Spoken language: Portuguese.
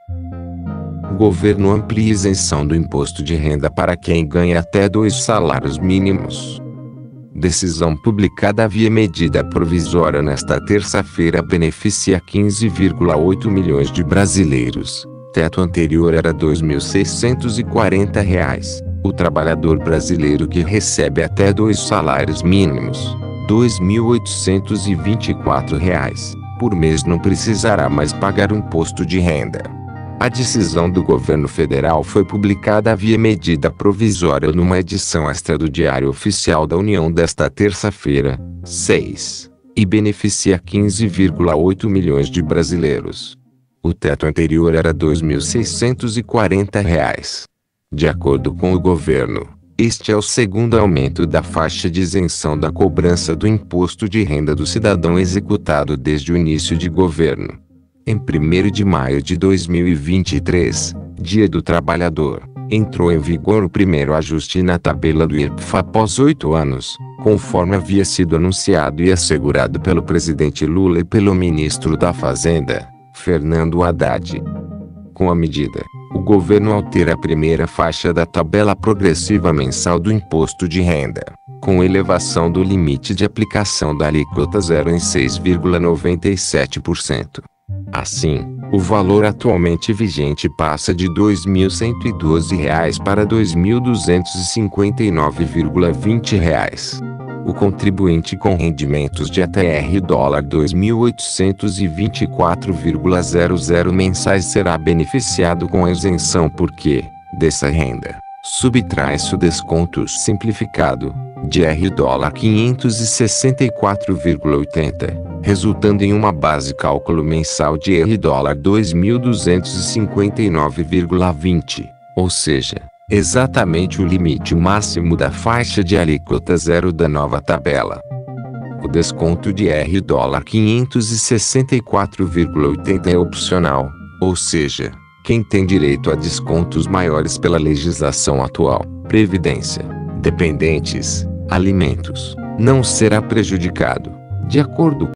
O governo amplia isenção do imposto de renda para quem ganha até 2 salários mínimos. Decisão publicada via medida provisória nesta terça-feira beneficia 15,8 milhões de brasileiros. Teto anterior era R$ 2.640. O trabalhador brasileiro que recebe até 2 salários mínimos, R$ 2.824, por mês não precisará mais pagar imposto de renda. A decisão do governo federal foi publicada via medida provisória numa edição extra do Diário Oficial da União desta terça-feira, 6, e beneficia 15,8 milhões de brasileiros. O teto anterior era R$ 2.640. De acordo com o governo, este é o segundo aumento da faixa de isenção da cobrança do imposto de renda do cidadão executado desde o início de governo. Em 1º de maio de 2023, Dia do Trabalhador, entrou em vigor o primeiro ajuste na tabela do IPVA após 8 anos, conforme havia sido anunciado e assegurado pelo presidente Lula e pelo ministro da Fazenda, Fernando Haddad. Com a medida, o governo altera a primeira faixa da tabela progressiva mensal do imposto de renda, com elevação do limite de aplicação da alíquota zero em 6,97%. Assim, o valor atualmente vigente passa de R$ 2.112 para R$ 2.259,20. O contribuinte com rendimentos de até R$ 2.824,00 mensais será beneficiado com a isenção porque, dessa renda, subtrai-se o desconto simplificado, de R$ 564,80, resultando em uma base cálculo mensal de R$ 2.259,20, ou seja, exatamente o limite máximo da faixa de alíquota zero da nova tabela. O desconto de R$ 564,80 é opcional, ou seja, quem tem direito a descontos maiores pela legislação atual, previdência, dependentes, alimentos, não será prejudicado, de acordo